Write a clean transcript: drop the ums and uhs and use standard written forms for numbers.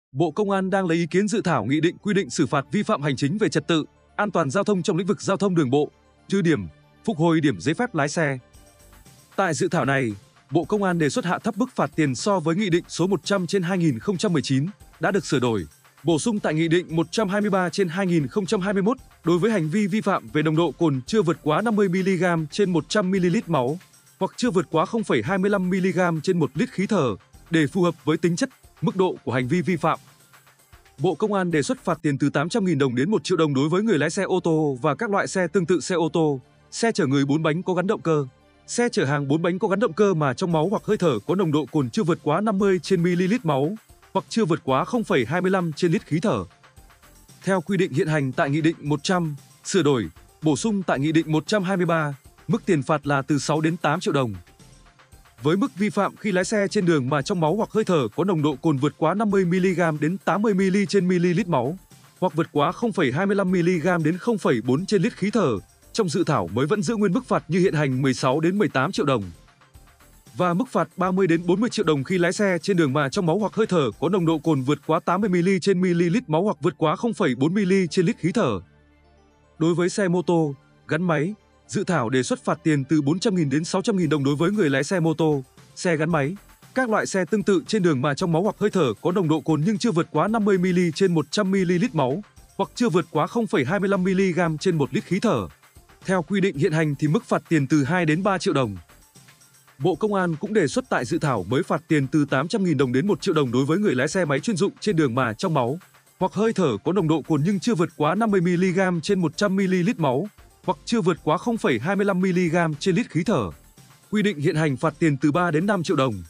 Bộ Công an đang lấy ý kiến dự thảo nghị định quy định xử phạt vi phạm hành chính về trật tự, an toàn giao thông trong lĩnh vực giao thông đường bộ, trừ điểm, phục hồi điểm giấy phép lái xe. Tại dự thảo này, Bộ Công an đề xuất hạ thấp mức phạt tiền so với Nghị định số 100/2019 đã được sửa đổi, bổ sung tại Nghị định 123/2021 đối với hành vi vi phạm về nồng độ cồn chưa vượt quá 50mg trên 100ml máu hoặc chưa vượt quá 0,25mg trên 1 lít khí thở để phù hợp với tính chất, mức độ của hành vi vi phạm. Bộ Công an đề xuất phạt tiền từ 800.000 đồng đến 1 triệu đồng đối với người lái xe ô tô và các loại xe tương tự xe ô tô, xe chở người 4 bánh có gắn động cơ, xe chở hàng 4 bánh có gắn động cơ mà trong máu hoặc hơi thở có nồng độ cồn chưa vượt quá 50/ml máu hoặc chưa vượt quá 0,25 trên lít khí thở. Theo quy định hiện hành tại Nghị định 100, sửa đổi, bổ sung tại Nghị định 123, mức tiền phạt là từ 6 đến 8 triệu đồng. Với mức vi phạm khi lái xe trên đường mà trong máu hoặc hơi thở có nồng độ cồn vượt quá 50mg đến 80ml trên ml máu, hoặc vượt quá 0,25mg đến 0,4 trên lít khí thở, trong dự thảo mới vẫn giữ nguyên mức phạt như hiện hành 16 đến 18 triệu đồng. Và mức phạt 30 đến 40 triệu đồng khi lái xe trên đường mà trong máu hoặc hơi thở có nồng độ cồn vượt quá 80ml trên ml máu hoặc vượt quá 0,4ml trên lít khí thở. Đối với xe mô tô, gắn máy, dự thảo đề xuất phạt tiền từ 400.000 đến 600.000 đồng đối với người lái xe mô tô, xe gắn máy, các loại xe tương tự trên đường mà trong máu hoặc hơi thở có nồng độ cồn nhưng chưa vượt quá 50ml trên 100ml máu hoặc chưa vượt quá 0,25mg trên 1 lít khí thở. Theo quy định hiện hành thì mức phạt tiền từ 2 đến 3 triệu đồng. Bộ Công an cũng đề xuất tại dự thảo mới phạt tiền từ 800.000 đồng đến 1 triệu đồng đối với người lái xe máy chuyên dụng trên đường mà trong máu hoặc hơi thở có nồng độ cồn nhưng chưa vượt quá 50mg trên 100ml máu hoặc chưa vượt quá 0,25mg trên lít khí thở. Quy định hiện hành phạt tiền từ 3 đến 5 triệu đồng.